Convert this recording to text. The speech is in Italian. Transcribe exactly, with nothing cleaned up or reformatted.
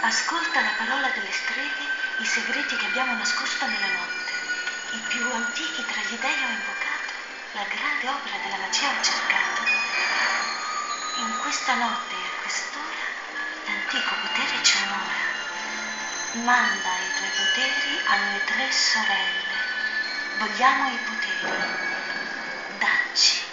Ascolta la parola delle streghe, i segreti che abbiamo nascosto nella notte. I più antichi tra gli dei ho invocato, la grande opera della magia ho cercato. In questa notte e a quest'ora l'antico potere ci onora. Manda i tuoi poteri a noi tre sorelle. Vogliamo i poteri. Dacci.